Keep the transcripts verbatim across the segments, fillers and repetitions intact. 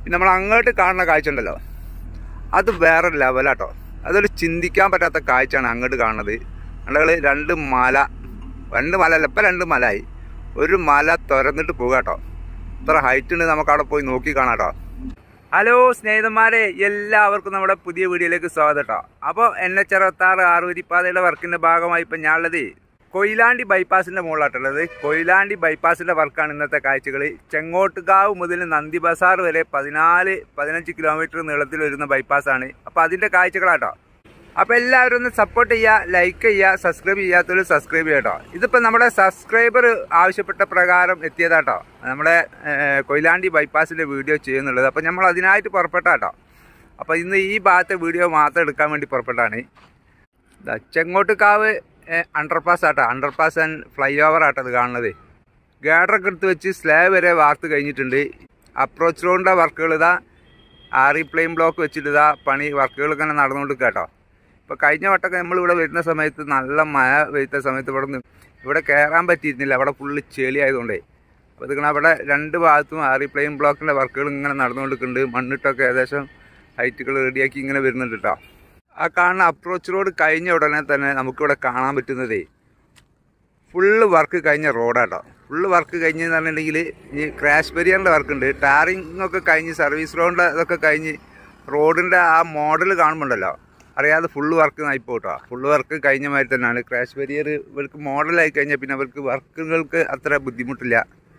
നമ്മൾ അങ്ങോട്ട് കാണുന്ന കാഴ്ച ഉണ്ടല്ലോ, അത് വേറെ ലെവലാട്ടോ. അതൊരു ചിന്തിക്കാൻ പറ്റാത്ത കാഴ്ചയാണ് അങ്ങോട്ട് കാണുന്നത്. നമ്മൾ രണ്ട് മല, രണ്ട് മല അല്ല, ഇപ്പം രണ്ട് മലയായി. ഒരു മല തുറന്നിട്ട് പോകുക കേട്ടോ. ഇത്ര ഹൈറ്റ് ഉണ്ട്, നമുക്ക് അവിടെ പോയി നോക്കി കാണാം കേട്ടോ. ഹലോ സ്നേഹിതന്മാരെ, എല്ലാവർക്കും നമ്മുടെ പുതിയ വീഡിയോയിലേക്ക് സ്വാഗതം കേട്ടോ. അപ്പോൾ എൻ എച്ച് അറുപത്താറ് ആറുവരിപ്പാതയുടെ വർക്കിൻ്റെ ഭാഗമായി ഇപ്പം ഞാനുള്ളത് കൊയിലാണ്ടി ബൈപ്പാസിൻ്റെ മുകളിലായിട്ടുള്ളത്. കൊയിലാണ്ടി ബൈപ്പാസിൻ്റെ വർക്കാണ് ഇന്നത്തെ കാഴ്ചകൾ. ചെങ്ങോട്ടുകാവ് മുതൽ നന്ദി ബസാർ വരെ പതിനാല് പതിനഞ്ച് കിലോമീറ്റർ നീളത്തിൽ വരുന്ന ബൈപ്പാസാണ്. അപ്പോൾ അതിൻ്റെ കാഴ്ചകളാട്ടോ. അപ്പോൾ എല്ലാവരും ഒന്ന് സപ്പോർട്ട് ചെയ്യുക, ലൈക്ക് ചെയ്യുക, സബ്സ്ക്രൈബ് ചെയ്യാത്തവർ സബ്സ്ക്രൈബ് ചെയ്യുക കേട്ടോ. ഇതിപ്പോൾ നമ്മുടെ സബ്സ്ക്രൈബർ ആവശ്യപ്പെട്ട പ്രകാരം എത്തിയതാട്ടോ, നമ്മുടെ കൊയിലാണ്ടി ബൈപ്പാസിൻ്റെ വീഡിയോ ചെയ്യുന്നുള്ളത്. അപ്പോൾ നമ്മൾ അതിനായിട്ട് പുറപ്പെട്ടാട്ടോ. അപ്പോൾ ഇന്ന് ഈ ഭാഗത്തെ വീഡിയോ മാത്രം എടുക്കാൻ വേണ്ടി പുറപ്പെട്ടാണ്. ചെങ്ങോട്ടുകാവ് അണ്ടർപാസ് ആട്ടോ, അണ്ടർപാസ് ആൻഡ് ഫ്ലൈ ഓവർ ആട്ടോ അത് കാണുന്നത്. ഗാഡറൊക്കെ എടുത്ത് വെച്ച് സ്ലാബ് വരെ വാർത്ത് കഴിഞ്ഞിട്ടുണ്ട്. അപ്രോച്ച് റോഡിൻ്റെ വർക്കുകൾ ഇതാ, ആറി പ്ലെയിൻ ബ്ലോക്ക് വെച്ചിട്ട് ഇതാ പണി വർക്കുകൾ ഇങ്ങനെ നടന്നുകൊണ്ട് കേട്ടോ. ഇപ്പോൾ കഴിഞ്ഞ വട്ടമൊക്കെ നമ്മളിവിടെ വരുന്ന സമയത്ത് നല്ല മഴ പെയ്ത സമയത്ത് ഇവിടെ നിന്ന് ഇവിടെ കയറാൻ പറ്റിയിരുന്നില്ല, അവിടെ ഫുള്ള് ചെളി ആയതുകൊണ്ടേ. അപ്പോൾ ഇതിങ്ങനെ അവിടെ രണ്ട് ഭാഗത്തും ആറി പ്ലെയിൻ ബ്ലോക്കിൻ്റെ വർക്കുകൾ ഇങ്ങനെ നടന്നുകൊണ്ടിരിക്കുന്നുണ്ട്. മണ്ണിട്ടൊക്കെ ഏകദേശം ഹൈറ്റുകൾ റെഡിയാക്കി ഇങ്ങനെ വരുന്നുണ്ട് കേട്ടോ. ആ കാണുന്ന അപ്രോച്ച് റോഡ് കഴിഞ്ഞ ഉടനെ തന്നെ നമുക്കിവിടെ കാണാൻ പറ്റുന്നതേ ഫുള്ള് വർക്ക് കഴിഞ്ഞ റോഡാട്ടോ. ഫുള്ള് വർക്ക് കഴിഞ്ഞെന്ന് പറഞ്ഞിട്ടുണ്ടെങ്കിൽ ഈ ക്രാഷ് ബരിയറിൻ്റെ വർക്കുണ്ട്, ടാറിങ് ഒക്കെ കഴിഞ്ഞ് സർവീസ് റോഡിൻ്റെ ഇതൊക്കെ കഴിഞ്ഞ് റോഡിൻ്റെ ആ മോഡൽ കാണുമ്പോണ്ടല്ലോ അറിയാതെ ഫുള്ള് വർക്ക് ആയിപ്പോ കേട്ടോ. ഫുള്ള് വർക്ക് കഴിഞ്ഞ മാതിരി തന്നെയാണ്. ക്രാഷ് ബരിയർ ഇവർക്ക് മോഡലായി കഴിഞ്ഞാൽ പിന്നെ അവർക്ക് വർക്കുകൾക്ക് അത്ര ബുദ്ധിമുട്ടില്ല.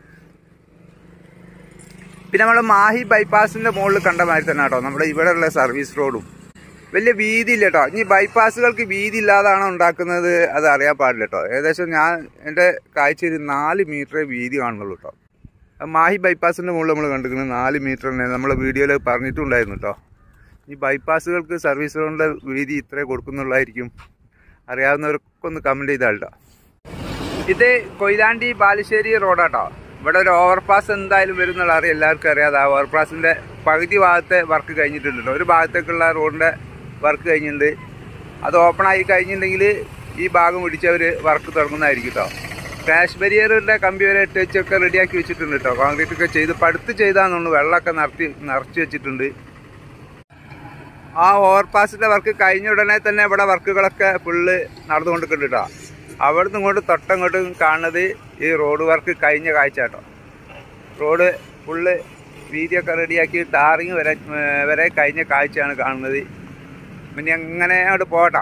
പിന്നെ നമ്മൾ മാഹി ബൈപ്പാസിൻ്റെ മുകളിൽ കണ്ട മാതിരി തന്നെ കേട്ടോ നമ്മുടെ ഇവിടെയുള്ള സർവീസ് റോഡും വലിയ വീതി ഇല്ല കേട്ടോ. ഇനി ബൈപ്പാസുകൾക്ക് വീതി ഇല്ലാതാണോ ഉണ്ടാക്കുന്നത് അത് അറിയാൻ പാടില്ല കേട്ടോ. ഏകദേശം ഞാൻ എൻ്റെ കാഴ്ചയിൽ നാല് മീറ്റർ വീതി കാണുന്നുള്ളൂ കേട്ടോ. മാഹി ബൈപ്പാസിൻ്റെ മുകളിൽ നമ്മൾ കണ്ടിരിക്കുന്നത് നാല് മീറ്റർ തന്നെ നമ്മളെ വീഡിയോയിൽ പറഞ്ഞിട്ടുണ്ടായിരുന്നു കേട്ടോ. ഈ ബൈപ്പാസുകൾക്ക് സർവീസ് റോഡിൻ്റെ വീതി ഇത്രേ കൊടുക്കുന്നുള്ളതായിരിക്കും. അറിയാവുന്നവർക്കൊക്കെ ഒന്ന് കമൻറ്റ് ചെയ്താൽ കേട്ടോ. ഇത് കൊയിലാണ്ടി ബാലുശ്ശേരി റോഡാട്ടോ. ഇവിടെ ഒരു ഓവർപാസ് എന്തായാലും വരുന്നുള്ള അറിയാം, എല്ലാവർക്കും അറിയാതെ. ആ ഓവർപാസിൻ്റെ പകുതി ഭാഗത്തെ വർക്ക് കഴിഞ്ഞിട്ടുണ്ട്. ഒരു ഭാഗത്തേക്കുള്ള റോഡിൻ്റെ വർക്ക് കഴിഞ്ഞിട്ടുണ്ട്. അത് ഓപ്പൺ ആയി കഴിഞ്ഞിട്ടുണ്ടെങ്കിൽ ഈ ഭാഗം പിടിച്ചവർ വർക്ക് തുടങ്ങുന്നതായിരിക്കും കേട്ടോ. ക്രാഷ് ബരിയറിൻ്റെ കമ്പി വരെ ഇട്ട് വെച്ചൊക്കെ റെഡിയാക്കി വെച്ചിട്ടുണ്ട് കേട്ടോ. കോൺക്രീറ്റ് ഒക്കെ ചെയ്ത് പടുത്ത് ചെയ്താന്ന് വെള്ളമൊക്കെ നിറച്ച് നിറച്ച് വെച്ചിട്ടുണ്ട്. ആ ഓവർപാസിൻ്റെ വർക്ക് കഴിഞ്ഞ ഉടനെ തന്നെ ഇവിടെ വർക്കുകളൊക്കെ ഫുള്ള് നടന്നുകൊണ്ടിരിക്കുന്നുണ്ട് കേട്ടോ. അവിടെ നിന്ന് ഇങ്ങോട്ട് തൊട്ടങ്ങോട്ടും കാണുന്നത് ഈ റോഡ് വർക്ക് കഴിഞ്ഞ കാഴ്ച കേട്ടോ. റോഡ് ഫുള്ള് വീതിയൊക്കെ റെഡിയാക്കി ടാറിങ് വരെ വരെ കഴിഞ്ഞ കാഴ്ചയാണ് കാണുന്നത്. പിന്നെ അങ്ങനെ അങ്ങോട്ട് പോകട്ടോ.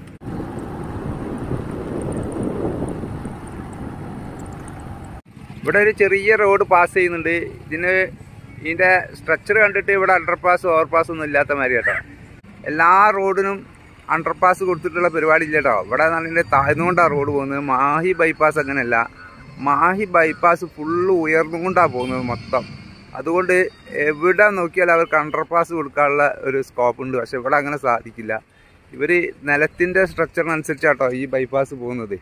ഇവിടെ ഒരു ചെറിയ റോഡ് പാസ് ചെയ്യുന്നുണ്ട്. ഇതിന് ഇതിൻ്റെ സ്ട്രക്ചർ കണ്ടിട്ട് ഇവിടെ അണ്ടർപാസ് ഓവർപാസ് ഒന്നും ഇല്ലാത്ത മാതിരി കേട്ടോ. എല്ലാ റോഡിനും അണ്ടർപാസ് കൊടുത്തിട്ടുള്ള പരിപാടി ഇല്ല കേട്ടോ. ഇവിടെ നല്ല താഴ്ന്നുകൊണ്ടാണ് റോഡ് പോകുന്നത്. മാഹി ബൈപ്പാസ് അങ്ങനെയല്ല. മാഹി ബൈപ്പാസ് ഫുള്ള് ഉയർന്നുകൊണ്ടാണ് പോകുന്നത് മൊത്തം. അതുകൊണ്ട് എവിടെ നോക്കിയാൽ അവർക്ക് അണ്ടർപാസ് കൊടുക്കാനുള്ള ഒരു സ്കോപ്പ് ഉണ്ട്. പക്ഷെ ഇവിടെ അങ്ങനെ സാധിക്കില്ല. ഇവർ നിലത്തിൻ്റെ സ്ട്രക്ചറിനനുസരിച്ചാട്ടോ ഈ ബൈപ്പാസ് പോകുന്നത്.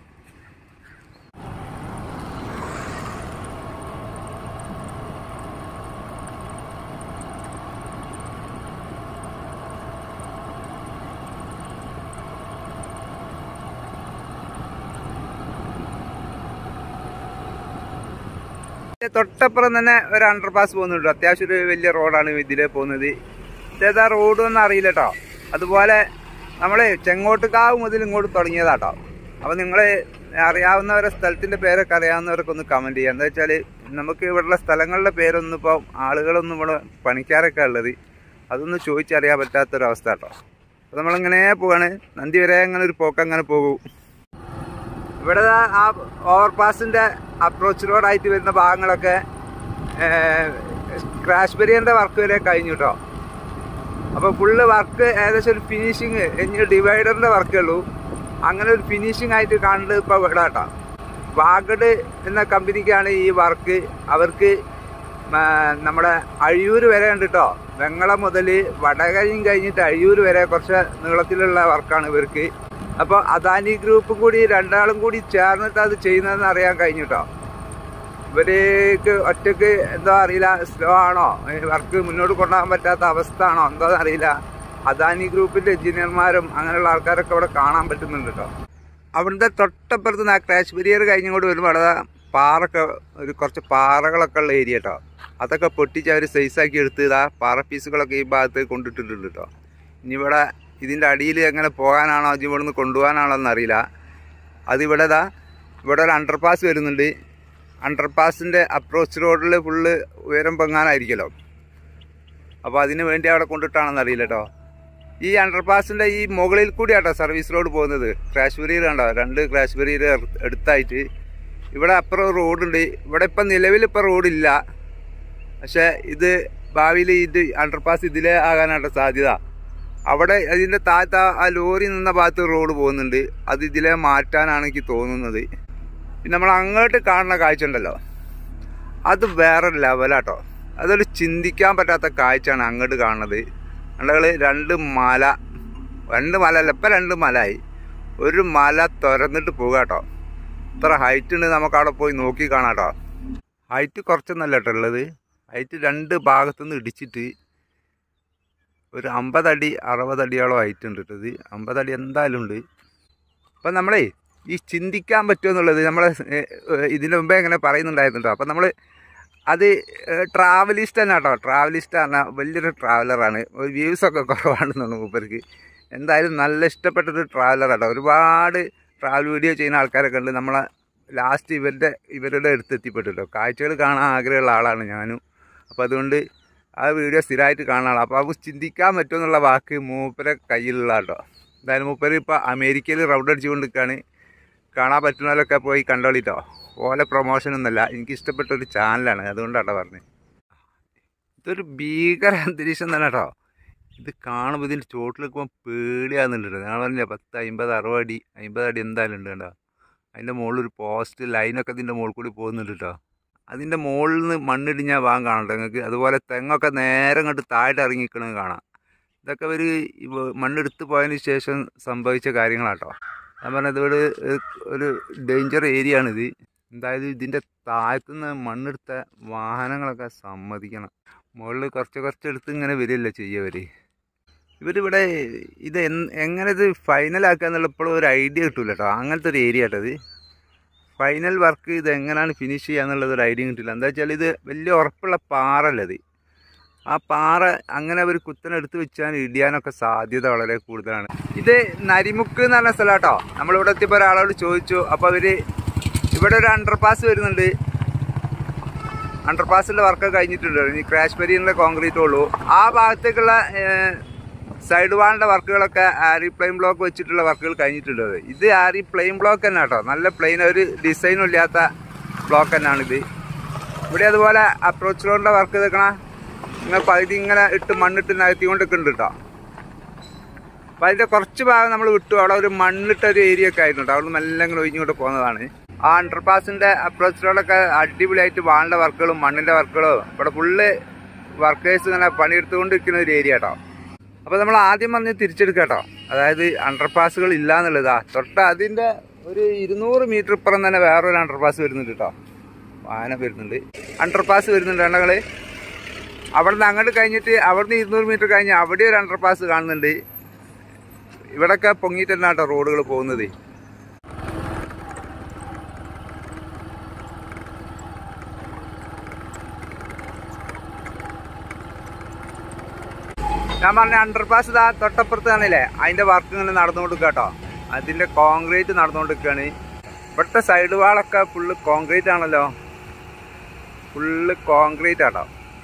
തൊട്ടപ്പുറം തന്നെ ഒരു അണ്ടർപാസ് പോകുന്നുണ്ട്. അത്യാവശ്യം ഒരു വലിയ റോഡാണ് ഇതിലേ പോകുന്നത്. ഇതേതാ റോഡൊന്നും അറിയില്ല കേട്ടോ. അതുപോലെ നമ്മൾ ചെങ്ങോട്ടുകാവ് മുതൽ ഇങ്ങോട്ട് തുടങ്ങിയതാട്ടോ. അപ്പോൾ നിങ്ങൾ അറിയാവുന്നവരെ സ്ഥലത്തിൻ്റെ പേരൊക്കെ അറിയാവുന്നവരൊക്കെ ഒന്ന് കമൻറ്റ് ചെയ്യുക. എന്താ വെച്ചാൽ നമുക്ക് ഇവിടെയുള്ള സ്ഥലങ്ങളുടെ പേരൊന്നും ഇപ്പോൾ ആളുകളൊന്നും ഇവിടെ പണിക്കാരൊക്കെ ഉള്ളത് അതൊന്നും ചോദിച്ചറിയാൻ പറ്റാത്തൊരവസ്ഥ കേട്ടോ. അപ്പോൾ നമ്മളിങ്ങനെ പോവാണ്. നന്ദി വരെ അങ്ങനെ ഒരു പോക്ക് അങ്ങനെ പോകും. ഇവിടെ ആ ഓവർപാസിൻ്റെ അപ്രോച്ച് റോഡായിട്ട് വരുന്ന ഭാഗങ്ങളൊക്കെ ക്രാഷ് ബരിയറിൻ്റെ വർക്ക് വരെ കഴിഞ്ഞു കേട്ടോ. അപ്പോൾ ഫുള്ള് വർക്ക് ഏകദേശം ഒരു ഫിനിഷിങ് ഇനി ഡിവൈഡറിൻ്റെ വർക്കേ ഉള്ളൂ. അങ്ങനെ ഒരു ഫിനിഷിംഗ് ആയിട്ട് കാണുന്നത് ഇപ്പോൾ ഇവിടെ കേട്ടോ. വാഗഡ് എന്ന കമ്പനിക്കാണ് ഈ വർക്ക്. അവർക്ക് നമ്മുടെ അഴിയൂർ വരെ ഉണ്ട് കേട്ടോ. വെങ്ങളം മുതൽ വടകരയും കഴിഞ്ഞിട്ട് അഴിയൂർ വരെ കുറച്ച് നീളത്തിലുള്ള വർക്കാണ് ഇവർക്ക്. അപ്പോൾ അദാനി ഗ്രൂപ്പും കൂടി രണ്ടാളും കൂടി ചേർന്നിട്ട് അത് ചെയ്യുന്നതെന്ന് അറിയാൻ കഴിഞ്ഞു കേട്ടോ. ഇവർക്ക് ഒറ്റയ്ക്ക് എന്തോ അറിയില്ല, സ്ലോ ആണോ വർക്ക് മുന്നോട്ട് കൊണ്ടുപോകാൻ പറ്റാത്ത അവസ്ഥ ആണോ എന്തോ അറിയില്ല. അദാനി ഗ്രൂപ്പിൻ്റെ എഞ്ചിനീയർമാരും അങ്ങനെയുള്ള ആൾക്കാരൊക്കെ ഇവിടെ കാണാൻ പറ്റുന്നുണ്ട് കേട്ടോ. അവിടുത്തെ തൊട്ടപ്പുറത്ത് നിന്ന് ആ ക്രാഷ് ബരിയർ കഴിഞ്ഞുകൊണ്ട് വരുമ്പോൾ അവിടെ പാറൊക്കെ ഒരു കുറച്ച് പാറകളൊക്കെ ഉള്ള ഏരിയ കേട്ടോ. അതൊക്കെ പൊട്ടിച്ച് അവർ സൈസാക്കി എടുത്ത് ഇതാ പാറ പീസുകളൊക്കെ ഈ ഭാഗത്ത് കൊണ്ടിട്ടിട്ടുണ്ട് കേട്ടോ. ഇനി ഇവിടെ ഇതിൻ്റെ അടിയിൽ എങ്ങനെ പോകാനാണോ അത് ഇവിടെ നിന്ന് കൊണ്ടുപോകാനാണോ എന്നറിയില്ല. അതിവിടെ ഇതാ ഇവിടെ ഒരു അണ്ടർപാസ് വരുന്നുണ്ട്. അണ്ടർപാസിൻ്റെ അപ്രോച്ച് റോഡിൽ ഫുള്ള് ഉയരം പൊങ്ങാനായിരിക്കുമല്ലോ. അപ്പോൾ അതിന് വേണ്ടി അവിടെ കൊണ്ടിട്ടാണെന്ന് അറിയില്ല കേട്ടോ. ഈ അണ്ടർപാസിൻ്റെ ഈ മുകളിൽ കൂടിയാട്ടോ സർവീസ് റോഡ് പോകുന്നത്. ക്രാഷ് ബരീർ കണ്ടോ, രണ്ട് ക്രാഷ് ബരീർ എടുത്തായിട്ട് ഇവിടെ അപ്പുറം റോഡുണ്ട്. ഇവിടെ ഇപ്പം നിലവിൽ ഇപ്പോൾ റോഡില്ല, പക്ഷേ ഇത് ഭാവിയിൽ ഇത് അണ്ടർപാസ് ഇതിലേ ആകാനാട്ടോ സാധ്യത. അവിടെ അതിൻ്റെ താഴത്ത് ആ ലോറി നിന്ന ഭാഗത്ത് റോഡ് പോകുന്നുണ്ട്, അത് ഇതിലേ മാറ്റാനാണ് എനിക്ക് തോന്നുന്നത്. പിന്നെ നമ്മൾ അങ്ങോട്ട് കാണുന്ന കാഴ്ച ഉണ്ടല്ലോ, അത് വേറെ ലെവലാട്ടോ. അതൊരു ചിന്തിക്കാൻ പറ്റാത്ത കാഴ്ചയാണ് അങ്ങോട്ട് കാണുന്നത്. കണ്ടകൾ രണ്ട് മല, രണ്ട് മല അല്ല ഇപ്പം രണ്ട് മലയായി. ഒരു മല തുറന്നിട്ട് പോകുക കേട്ടോ. ഇത്ര ഹൈറ്റ് ഉണ്ട്, നമുക്ക് അവിടെ പോയി നോക്കി കാണാം കേട്ടോ. ഹൈറ്റ് കുറച്ചൊന്നല്ല കേട്ടോ ഉള്ളത്, ഹൈറ്റ് രണ്ട് ഭാഗത്തുനിന്ന് ഇടിച്ചിട്ട് ഒരു അമ്പതടി അറുപതടിയോളം ഹൈറ്റ് ഉണ്ട് കേട്ടോ. ഇത് അമ്പതടി എന്തായാലും ഉണ്ട്. അപ്പം നമ്മളേ ഈ ചിന്തിക്കാൻ പറ്റുമോ എന്നുള്ളത് നമ്മൾ ഇതിൻ്റെ മുമ്പേ ഇങ്ങനെ പറയുന്നുണ്ടായിരുന്നു. അപ്പം നമ്മൾ അത് ട്രാവലിസ്റ്റ് തന്നെ കേട്ടോ. ട്രാവലിസ്റ്റ് പറഞ്ഞാൽ വലിയൊരു ട്രാവലറാണ്. വ്യൂസൊക്കെ കുറവാണെന്നാണ് മൂപ്പർക്ക്. എന്തായാലും നല്ല ഇഷ്ടപ്പെട്ടൊരു ട്രാവലറാട്ടോ. ഒരുപാട് ട്രാവൽ വീഡിയോ ചെയ്യുന്ന ആൾക്കാരൊക്കെ ഉണ്ട്. നമ്മളെ ലാസ്റ്റ് ഇവരുടെ ഇവരുടെ അടുത്ത് എത്തിപ്പെട്ടിട്ടോ. കാഴ്ചകൾ കാണാൻ ആഗ്രഹമുള്ള ആളാണ് ഞാനും. അപ്പോൾ അതുകൊണ്ട് ആ വീഡിയോ സ്ഥിരമായിട്ട് കാണാൻ ആളാണ്. അപ്പോൾ അത് ചിന്തിക്കാൻ പറ്റുമെന്നുള്ള വാക്ക് മൂപ്പരെ കയ്യിലുള്ള കേട്ടോ. എന്തായാലും മൂപ്പര് ഇപ്പോൾ അമേരിക്കയിൽ റൗണ്ട് അടിച്ചുകൊണ്ട് നിൽക്കുകയാണ്. കാണാൻ പറ്റുന്നവരൊക്കെ പോയി കണ്ടോളിട്ടോ. ഓലെ പ്രൊമോഷനൊന്നുമല്ല, എനിക്ക് ഇഷ്ടപ്പെട്ടൊരു ചാനലാണ്, അതുകൊണ്ടാട്ടോ പറഞ്ഞത്. ഇതൊരു ഭീകര അന്തരീക്ഷം തന്നെ കേട്ടോ. ഇത് കാണുമ്പോൾ ഇതിൻ്റെ ചോട്ടിൽ നിൽക്കുമ്പോൾ പേടിയാകുന്നുണ്ട് കേട്ടോ. ഞാൻ പറഞ്ഞില്ല പത്ത് അമ്പത് അറുപത് അടി അമ്പത് അടി എന്തായാലും ഉണ്ട് കേട്ടോ. അതിൻ്റെ മുകളിലൊരു പോസ്റ്റ് ലൈനൊക്കെ ഇതിൻ്റെ മുകളിൽ കൂടി പോകുന്നുണ്ട് കേട്ടോ. അതിൻ്റെ മുകളിൽ നിന്ന് മണ്ണിടിഞ്ഞാൽ വാങ്ങാൻ കാണട്ടോ നിങ്ങൾക്ക്. അതുപോലെ തെങ്ങൊക്കെ നേരെ ഇങ്ങോട്ട് താഴെ ഇറങ്ങിക്കണമെന്ന് കാണാം. ഇതൊക്കെ ഒരു മണ്ണെടുത്ത് പോയതിന് ശേഷം സംഭവിച്ച കാര്യങ്ങളാട്ടോ. ഞാൻ പറഞ്ഞത് ഇവിടെ ഒരു ഡേഞ്ചർ ഏരിയ ആണിത്. എന്തായാലും ഇതിൻ്റെ താഴത്തുനിന്ന് മണ്ണെടുത്ത വാഹനങ്ങളൊക്കെ സമ്മതിക്കണം. മുകളിൽ കുറച്ച് കുറച്ചെടുത്ത് ഇങ്ങനെ വരില്ല ചെയ്യവർ. ഇവരിവിടെ ഇത് എങ്ങനെ ഇത് ഫൈനലാക്കുക എന്നുള്ള ഇപ്പോഴും ഒരു ഐഡിയ കിട്ടില്ല കേട്ടോ. അങ്ങനത്തെ ഒരു ഏരിയ കേട്ടോ ഇത്. ഫൈനൽ വർക്ക് ഇത് എങ്ങനെയാണ് ഫിനിഷ് ചെയ്യുക എന്നുള്ളത് ഒരു ഐഡിയ കിട്ടില്ല. എന്താ വെച്ചാൽ ഇത് വലിയ ഉറപ്പുള്ള പാറല്ലത്. ആ പാറ അങ്ങനെ അവർ കുത്തനെടുത്ത് വെച്ചാൽ ഇടിയാനൊക്കെ സാധ്യത വളരെ കൂടുതലാണ്. ഇത് നരിമുക്ക് എന്ന് പറഞ്ഞ സ്ഥലം കേട്ടോ. നമ്മളിവിടെ എത്തിയപ്പോൾ ഒരാളോട് ചോദിച്ചു. അപ്പോൾ അവർ ഇവിടെ ഒരു അണ്ടർപാസ് വരുന്നുണ്ട്. അണ്ടർപാസിൻ്റെ വർക്ക് കഴിഞ്ഞിട്ടുണ്ട്. ഇനി ക്രാഷ് ബരീറിൻ്റെ കോൺക്രീറ്റ് ഉള്ളൂ. ആ ഭാഗത്തേക്കുള്ള സൈഡ് വാളിൻ്റെ വർക്കുകളൊക്കെ ആരി പ്ലെയിൻ ബ്ലോക്ക് വെച്ചിട്ടുള്ള വർക്കുകൾ കഴിഞ്ഞിട്ടുണ്ട്. ഇത് ആരി പ്ലെയിൻ ബ്ലോക്ക് തന്നെ കേട്ടോ. നല്ല പ്ലെയിൻ, ഒരു ഡിസൈനും ഇല്ലാത്ത ബ്ലോക്ക് തന്നെയാണിത്. ഇവിടെ അതുപോലെ അപ്രോച്ച് റോഡിൻ്റെ വർക്ക് നിൽക്കണം. ഇങ്ങനെ പകുതി ഇങ്ങനെ ഇട്ട് മണ്ണിട്ട് നികത്തിക്കൊണ്ടൊക്കെ ഉണ്ട് കേട്ടോ. അപ്പോൾ അതിൻ്റെ കുറച്ച് ഭാഗം നമ്മൾ വിട്ടു. അവിടെ ഒരു മണ്ണിട്ടൊരു ഏരിയ ഒക്കെ ആയിരുന്നു കേട്ടോ. അവിടെ നിന്ന് എല്ലാം ഇങ്ങനെ ഒഴിഞ്ഞുകൊണ്ട് പോകുന്നതാണ്. ആ അണ്ടർപാസിൻ്റെ അപ്രോച്ച് റോഡൊക്കെ അടിപൊളിയായിട്ട് വാളിൻ്റെ വർക്കുകളും മണ്ണിൻ്റെ വർക്കുകളും ഇവിടെ ഫുള്ള് വർക്കേഴ്സ് ഇങ്ങനെ പണിയെടുത്തുകൊണ്ടിരിക്കുന്ന ഒരു ഏരിയ കേട്ടോ. അപ്പോൾ നമ്മൾ ആദ്യം പറഞ്ഞ് തിരിച്ചെടുക്കുക കേട്ടോ. അതായത് അണ്ടർപാസുകൾ ഇല്ല എന്നുള്ളതാ. തൊട്ട് അതിൻ്റെ ഒരു ഇരുന്നൂറ് മീറ്റർ ഇപ്പുറം തന്നെ വേറൊരു അണ്ടർപാസ് വരുന്നുണ്ട് കേട്ടോ. വാഹനം വരുന്നുണ്ട്, അണ്ടർപാസ് വരുന്നുണ്ട്. എണ്ണകൾ അവിടെ നിന്ന് അങ്ങോട്ട് കഴിഞ്ഞിട്ട് അവിടെ നിന്ന് ഇരുന്നൂറ് മീറ്റർ കഴിഞ്ഞ് അവിടെ ഒരു അണ്ടർപാസ് കാണുന്നുണ്ട്. ഇവിടെയൊക്കെ പൊങ്ങിയിട്ട് തന്നെ കേട്ടോ റോഡുകൾ പോകുന്നത്. ഞാൻ പറഞ്ഞ അണ്ടർപാസ് ഇതാ തൊട്ടപ്പുറത്ത് കാണില്ലേ, അതിൻ്റെ വർക്ക് ഇങ്ങനെ നടന്നുകൊണ്ടിരിക്കുക കേട്ടോ. അതിൻ്റെ കോൺക്രീറ്റ് നടന്നുകൊണ്ടിരിക്കുകയാണ്. ഇവിടുത്തെ സൈഡ് വാളൊക്കെ ഫുള്ള് കോൺക്രീറ്റ് ആണല്ലോ. ഫുള്ള് കോൺക്രീറ്റ് ആട്ടോ.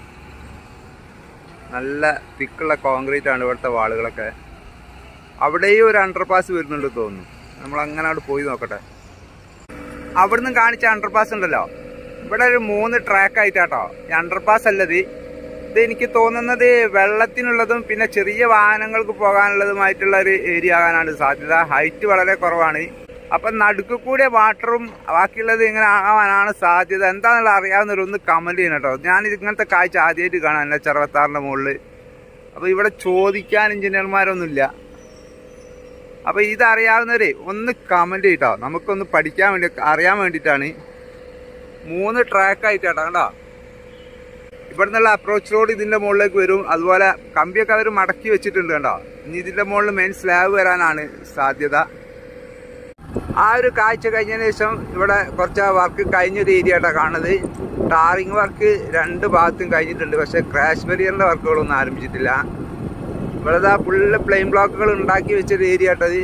നല്ല തിക്കുള്ള കോൺക്രീറ്റ് ആണ് ഇവിടുത്തെ വാളുകളൊക്കെ. അവിടെയും ഒരു അണ്ടർപാസ് വരുന്നുണ്ട് തോന്നുന്നു. നമ്മളങ്ങനെ അവിടെ പോയി നോക്കട്ടെ. അവിടുന്ന് കാണിച്ച അണ്ടർപാസ് ഉണ്ടല്ലോ, ഇവിടെ ഒരു മൂന്ന് ട്രാക്ക് ആയിട്ടാട്ടോ. ഈ അണ്ടർപാസ് അല്ലത്. ഇത് എനിക്ക് തോന്നുന്നത് വെള്ളത്തിനുള്ളതും പിന്നെ ചെറിയ വാഹനങ്ങൾക്ക് പോകാനുള്ളതുമായിട്ടുള്ള ഒരു ഏരിയ ആകാനാണ് സാധ്യത. ഹൈറ്റ് വളരെ കുറവാണ്. അപ്പം നടുക്ക് കൂടെ വാട്ടറും ബാക്കിയുള്ളത് ഇങ്ങനെ ആവാനാണ് സാധ്യത. എന്താണെന്നുള്ള അറിയാവുന്നവർ ഒന്ന് കമൻറ്റ് ചെയ്യണം കേട്ടോ. ഞാൻ ഇങ്ങനത്തെ കാഴ്ച ആദ്യമായിട്ട് കാണാൻ എൻ്റെ ചെറുപത്താറിൻ്റെ മുകളിൽ. അപ്പോൾ ഇവിടെ ചോദിക്കാൻ എഞ്ചിനീയർമാരൊന്നുമില്ല. അപ്പോൾ ഇതറിയാവുന്നവരെ ഒന്ന് കമൻറ്റ് ചെയ്യട്ടോ. നമുക്കൊന്ന് പഠിക്കാൻ വേണ്ടി അറിയാൻ വേണ്ടിയിട്ടാണ്. മൂന്ന് ട്രാക്കായിട്ടാട്ടോ കണ്ടോ. ഇവിടെ നിന്നുള്ള അപ്രോച്ച് റോഡ് ഇതിൻ്റെ മുകളിലേക്ക് വരും. അതുപോലെ കമ്പിയൊക്കെ അവർ മടക്കി വെച്ചിട്ടുണ്ട് കണ്ടോ. ഇനി ഇതിൻ്റെ മുകളിൽ മെയിൻ സ്ലാബ് വരാനാണ് സാധ്യത. ആ ഒരു കാഴ്ച കഴിഞ്ഞതിന് ശേഷം ഇവിടെ കുറച്ച് വർക്ക് കഴിഞ്ഞൊരു ഏരിയ ആയിട്ടാണ് കാണുന്നത്. ടാറിങ് വർക്ക് രണ്ട് ഭാഗത്തും കഴിഞ്ഞിട്ടുണ്ട്. പക്ഷേ ക്രാഷ് ബാരിയറിൻ്റെ വർക്കുകളൊന്നും ആരംഭിച്ചിട്ടില്ല. ഇവിടെ ഇതാ ഫുള്ള് പ്ലെയിൻ ബ്ലോക്കുകൾ ഉണ്ടാക്കി വെച്ചൊരു ഏരിയ ആയിട്ടത്.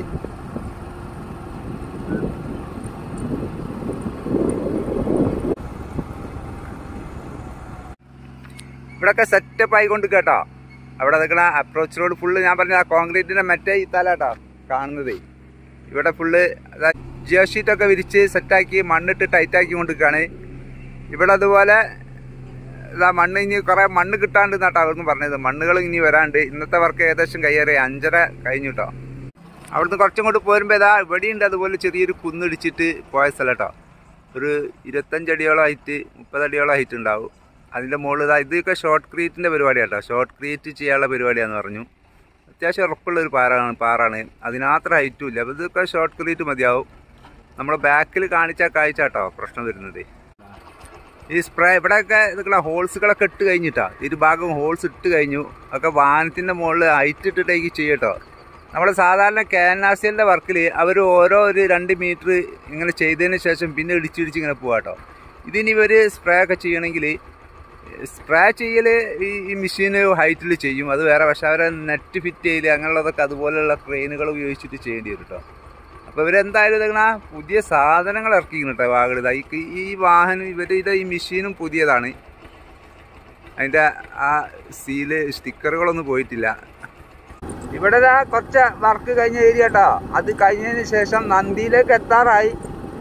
ഇവിടെയൊക്കെ സെറ്റപ്പ് ആയിക്കൊണ്ട് കേട്ടോ. അവിടെ നിൽക്കണ അപ്രോച്ച് റോഡ് ഫുള്ള് ഞാൻ പറഞ്ഞ ആ കോൺക്രീറ്റിൻ്റെ മറ്റേ ഈ തലാട്ടോ കാണുന്നത്. ഇവിടെ ഫുള്ള് ജിയോ ഷീറ്റൊക്കെ വിരിച്ച് സെറ്റാക്കി മണ്ണിട്ട് ടൈറ്റാക്കി കൊണ്ടിരിക്കുകയാണ്. ഇവിടെ അതുപോലെ ഇതാ മണ്ണ് ഇനി കുറേ മണ്ണ് കിട്ടാണ്ട് എന്നാട്ടോ അവിടുന്ന് പറഞ്ഞത്. മണ്ണുകൾ ഇനി വരാണ്ട്. ഇന്നത്തെ വർക്ക് ഏകദേശം കയ്യേറി അഞ്ചര കഴിഞ്ഞു കേട്ടോ. അവിടുന്ന് കുറച്ചും കൊണ്ട് പോരുമ്പോൾ ഇതാ ഇവിടെയുണ്ട് അതുപോലെ ചെറിയൊരു കുന്നിടിച്ചിട്ട് പോയ സ്ഥലം കേട്ടോ. ഒരു ഇരുപത്തഞ്ചടിയോളം ഹൈറ്റ് മുപ്പതടിയോളം ഹൈറ്റ് ഉണ്ടാവും. അതിൻ്റെ മുകളിൽ ഇതാ ഇതൊക്കെ ഷോർട്ട് ക്രീറ്റിൻ്റെ പരിപാടിയാണ് കേട്ടോ. ഷോർട്ട് ക്രീറ്റ് ചെയ്യാനുള്ള പരിപാടിയാണെന്ന് പറഞ്ഞു. അത്യാവശ്യം ഉറപ്പുള്ളൊരു പാറാണ് പാറാണ് അതിനത്ര ഹൈറ്റും ഇല്ല. അപ്പോൾ ഇതൊക്കെ ഷോർട്ട് ക്രീറ്റ് മതിയാവും. നമ്മുടെ ബാക്കിൽ കാണിച്ച കാഴ്ച കേട്ടോ പ്രശ്നം വരുന്നത്. ഈ സ്പ്രേ ഇവിടെയൊക്കെ ഇതൊക്കെ ഹോൾസുകളൊക്കെ ഇട്ട് കഴിഞ്ഞിട്ടാണ്. ഇരു ഭാഗം ഹോൾസ് ഇട്ട് കഴിഞ്ഞു. ഒക്കെ വാഹനത്തിൻ്റെ മുകളിൽ ഹൈറ്റ് ഇട്ടിട്ടേക്ക് ചെയ്യട്ടോ. നമ്മൾ സാധാരണ ക്യാൻവാസിൻ്റെ വർക്കിൽ അവർ ഓരോ ഒരു രണ്ട് മീറ്റർ ഇങ്ങനെ ചെയ്തതിന് ശേഷം പിന്നെ ഇടിച്ചിടിച്ച് ഇങ്ങനെ പോകാം കേട്ടോ. ഇതിനി ഇവർ സ്പ്രേ ഒക്കെ ചെയ്യണമെങ്കിൽ സ്പ്രേ ചെയ്യൽ ഈ ഈ മെഷീന് ഹൈറ്റിൽ ചെയ്യും. അത് വേറെ. പക്ഷേ അവരെ നെറ്റ് ഫിറ്റ് ചെയ്യൽ അങ്ങനെയുള്ളതൊക്കെ അതുപോലെയുള്ള ക്രെയിനുകൾ ഉപയോഗിച്ചിട്ട് ചെയ്യേണ്ടി വരും കേട്ടോ. അപ്പോൾ ഇവരെന്തായാലും ഇതെങ്ങനെ പുതിയ സാധനങ്ങൾ ഇറക്കിക്കുന്നു കേട്ടോ. വാഗിടുക ഈ ഈ വാഹനം ഇവരുടെ ഈ മെഷീനും പുതിയതാണ്. അതിൻ്റെ ആ സീല് സ്റ്റിക്കറുകളൊന്നും പോയിട്ടില്ല. ഇവിടെ കുറച്ച് വർക്ക് കഴിഞ്ഞ ഏരിയ കേട്ടോ. അത് കഴിഞ്ഞതിന് ശേഷം നന്ദിയിലേക്ക് എത്താറായി.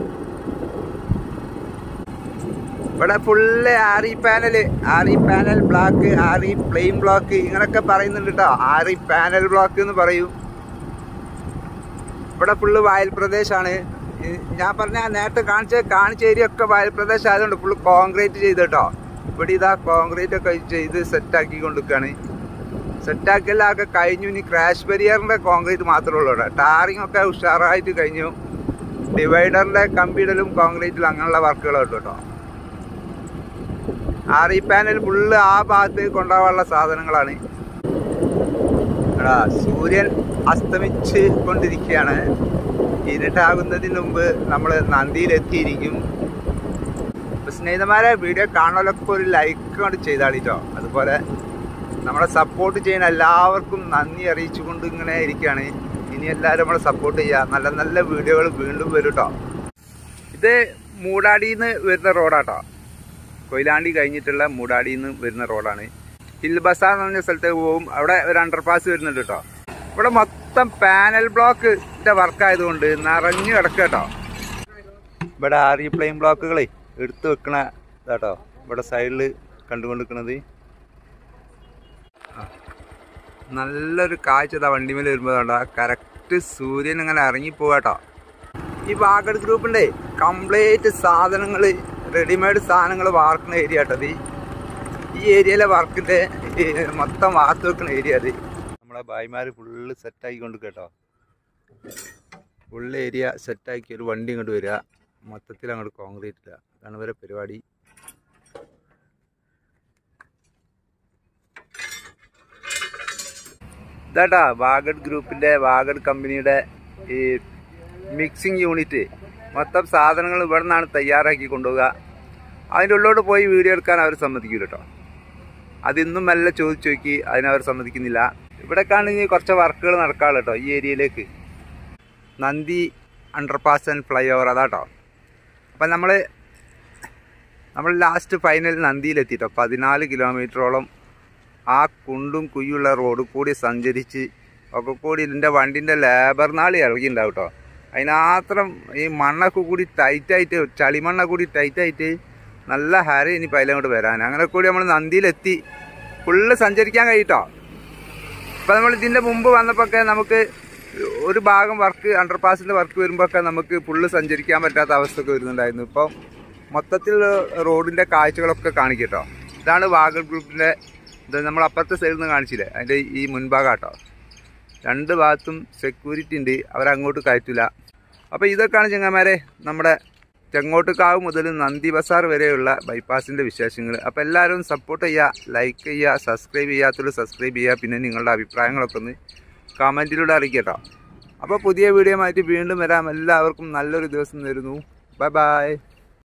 ഇവിടെ full R E panel R E panel block R E plain block ഇങ്ങനെയൊക്കെ പറയുന്നുണ്ട് കേട്ടോ. ആറി പാനൽ ബ്ലോക്ക് എന്ന് പറയും. ഇവിടെ ഫുള്ള് വയൽ പ്രദേശമാണ്. ഞാൻ പറഞ്ഞ നേരത്തെ കാണിച്ച കാണിച്ച ഏരിയ ഒക്കെ വയൽ പ്രദേശം ആയതുകൊണ്ട് ഫുള്ള് കോൺക്രീറ്റ് ചെയ്ത് കേട്ടോ. ഇവിടെ ഇതാ കോൺക്രീറ്റ് ഒക്കെ ചെയ്ത് സെറ്റാക്കി കൊണ്ടിരിക്കുകയാണ്. സെറ്റാക്കിയെല്ലാം ഒക്കെ കഴിഞ്ഞു. ഇനി ക്രാഷ് ബാരിയറിൻ്റെ കോൺക്രീറ്റ് മാത്രമേ ഉള്ളൂ കേട്ടോ. ടാറിങ് ഒക്കെ ഉഷാറായിട്ട് കഴിഞ്ഞു. ഡിവൈഡറിൻ്റെ കമ്പിയിടലും കോൺക്രീറ്റിലും അങ്ങനെയുള്ള വർക്കുകൾ കിട്ടും കേട്ടോ. ആർ ഇ പാനൽ ഫുള്ള് ആ ഭാഗത്ത് കൊണ്ടുപോകാനുള്ള സാധനങ്ങളാണ്. എടാ സൂര്യൻ അസ്തമിച്ച് കൊണ്ടിരിക്കുകയാണ്. ഇരുട്ടാകുന്നതിന് മുമ്പ് നമ്മൾ നന്ദിയിലെത്തിയിരിക്കും. അപ്പോൾ സ്നേഹിതന്മാരെ വീഡിയോ കാണുന്നവരൊക്കെ ഒരു ലൈക്ക് കൊണ്ട് ചെയ്താളിട്ടോ. അതുപോലെ നമ്മളെ സപ്പോർട്ട് ചെയ്യുന്ന എല്ലാവർക്കും നന്ദി അറിയിച്ചുകൊണ്ട് ഇങ്ങനെ ഇരിക്കുകയാണ്. ഇനി എല്ലാവരും നമ്മളെ സപ്പോർട്ട് ചെയ്യുക. നല്ല നല്ല വീഡിയോകൾ വീണ്ടും വരും കേട്ടോ. ഇത് മൂടാടിയിൽ നിന്ന് വരുന്ന റോഡാട്ടോ. കൊയിലാണ്ടി കഴിഞ്ഞിട്ടുള്ള മൂടാടിയിൽ നിന്ന് വരുന്ന റോഡാണ്. ഹിൽ ബസാർ എന്ന് പറഞ്ഞ സ്ഥലത്തേക്ക് പോകും. അവിടെ ഒരു അണ്ടർപാസ് വരുന്നുണ്ട് കേട്ടോ. ഇവിടെ മൊത്തം പാനൽ ബ്ലോക്കിൻ്റെ വർക്കായതുകൊണ്ട് നിറഞ്ഞു കിടക്കുക കേട്ടോ. ഇവിടെ ആർ ഇ പ്ലെയിൻ ബ്ലോക്കുകളെ എടുത്ത് വെക്കണ ഇതാട്ടോ ഇവിടെ സൈഡിൽ കണ്ടുകൊണ്ടിരിക്കുന്നത്. നല്ലൊരു കാഴ്ച ഇതാ വണ്ടിമേൽ വരുമ്പോഴാണ്. കറക്റ്റ് സൂര്യൻ ഇങ്ങനെ ഇറങ്ങിപ്പോകാട്ടോ. ഈ വാഗഡ് ഗ്രൂപ്പിൻ്റെ കംപ്ലീറ്റ് സാധനങ്ങൾ റെഡിമെയ്ഡ് സാധനങ്ങൾ വാർക്കുന്ന ഏരിയ കേട്ടത്. ഈ ഏരിയയിലെ വർക്കിൻ്റെ മൊത്തം വാർത്ത് വെക്കുന്ന ഏരിയ അത്. നമ്മളെ ഭായിമാർ ഫുള്ള് സെറ്റാക്കിക്കൊണ്ട് കേട്ടോ. ഫുള്ള് ഏരിയ സെറ്റാക്കി ഒരു വണ്ടി ഇങ്ങോട്ട് വരിക. മൊത്തത്തിൽ അങ്ങോട്ട് കോൺക്രീറ്റ് ഇല്ല. അതാണ് ഇവരെ പരിപാടി. ഇതാട്ടാ വാഗഡ് ഗ്രൂപ്പിൻ്റെ വാഗഡ് കമ്പനിയുടെ ഈ മിക്സിങ് യൂണിറ്റ്. മൊത്തം സാധനങ്ങൾ ഇവിടെ നിന്നാണ് തയ്യാറാക്കി കൊണ്ടുപോവുക. അതിൻ്റെ ഉള്ളോട്ട് പോയി വീഡിയോ എടുക്കാൻ അവർ സമ്മതിക്കില്ല കേട്ടോ. അതിന്നും മെല്ലെ ചോദിച്ചു നോക്കി അതിനവർ സമ്മതിക്കുന്നില്ല. ഇവിടെ കാണുന്ന കുറച്ച് വർക്കുകൾ നടക്കാറുള്ളൂ കേട്ടോ. ഈ ഏരിയയിലേക്ക് Nandi underpass and flyover അതാട്ടോ. അപ്പം നമ്മൾ നമ്മൾ ലാസ്റ്റ് ഫൈനൽ നന്ദിയിലെത്തിയിട്ടോ. പതിനാല് കിലോമീറ്ററോളം ആ കുണ്ടും കുയ്യുള്ള റോഡ് കൂടി സഞ്ചരിച്ച് ഒക്കെ കൂടി ഇതിൻ്റെ വണ്ടിൻ്റെ ലേബർ നാളി ഇളകിയിട്ടുണ്ടാവും കേട്ടോ. അതിനാത്രം ഈ മണ്ണൊക്കെ കൂടി ടൈറ്റായിട്ട് ചളിമണ്ണൊക്കെ കൂടി ടൈറ്റായിട്ട് നല്ല ഹര ഇനി പൈലങ്ങോട്ട് വരാൻ. അങ്ങനെ കൂടി നമ്മൾ നന്ദിയിലെത്തി. ഫുള്ള് സഞ്ചരിക്കാൻ കഴിയിട്ടോ. ഇപ്പം നമ്മൾ ഇതിൻ്റെ മുമ്പ് വന്നപ്പോഴൊക്കെ നമുക്ക് ഒരു ഭാഗം വർക്ക് അണ്ടർപാസിൻ്റെ വർക്ക് വരുമ്പോഴൊക്കെ നമുക്ക് ഫുള്ള് സഞ്ചരിക്കാൻ പറ്റാത്ത അവസ്ഥയൊക്കെ വരുന്നുണ്ടായിരുന്നു. ഇപ്പം മൊത്തത്തിൽ റോഡിൻ്റെ കാഴ്ചകളൊക്കെ കാണിക്കട്ടോ. ഇതാണ് വാഗഡ് ഗ്രൂപ്പിൻ്റെ ഇത്. നമ്മൾ അപ്പുറത്തെ സൈഡിൽ നിന്ന് കാണിച്ചില്ലേ അതിൻ്റെ ഈ മുൻഭാഗം കേട്ടോ. രണ്ട് ഭാഗത്തും സെക്യൂരിറ്റി ഉണ്ട്. അവരങ്ങോട്ട് കയറ്റില്ല. അപ്പോൾ ഇതൊക്കെയാണ് ചങ്ങന്മാരെ നമ്മുടെ ചെങ്ങോട്ടുകാവ് മുതൽ നന്ദി ബസാർ വരെയുള്ള ബൈപ്പാസിൻ്റെ വിശേഷങ്ങൾ. അപ്പോൾ എല്ലാവരും സപ്പോർട്ട് ചെയ്യുക, ലൈക്ക് ചെയ്യുക, സബ്സ്ക്രൈബ് ചെയ്യാത്തവർ സബ്സ്ക്രൈബ് ചെയ്യുക. പിന്നെ നിങ്ങളുടെ അഭിപ്രായങ്ങളൊക്കെ ഒന്ന് കമൻറ്റിലൂടെ അറിയിക്കട്ടോ. അപ്പോൾ പുതിയ വീഡിയോ ആയിട്ട് വീണ്ടും വരാം. എല്ലാവർക്കും നല്ലൊരു ദിവസം തരുന്നു. Bye by.